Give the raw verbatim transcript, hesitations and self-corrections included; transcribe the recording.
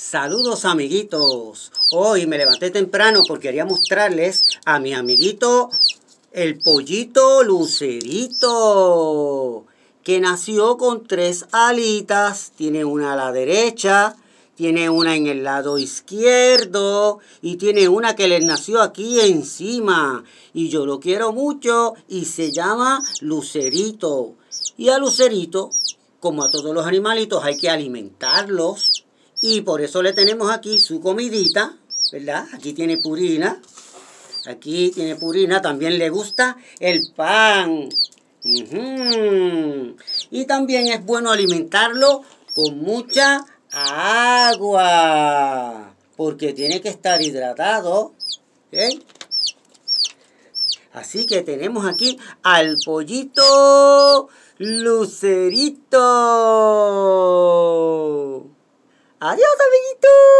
Saludos amiguitos, hoy me levanté temprano porque quería mostrarles a mi amiguito el pollito Lucerito, que nació con tres alitas, tiene una a la derecha, tiene una en el lado izquierdo y tiene una que le nació aquí encima. Y yo lo quiero mucho y se llama Lucerito. Y a Lucerito, como a todos los animalitos, hay que alimentarlos. Y por eso le tenemos aquí su comidita, ¿verdad? Aquí tiene Purina. Aquí tiene Purina. También le gusta el pan. Uh-huh. Y también es bueno alimentarlo con mucha agua, porque tiene que estar hidratado. ¿Okay? Así que tenemos aquí al pollito Lucerito. Adiós, amiguitos.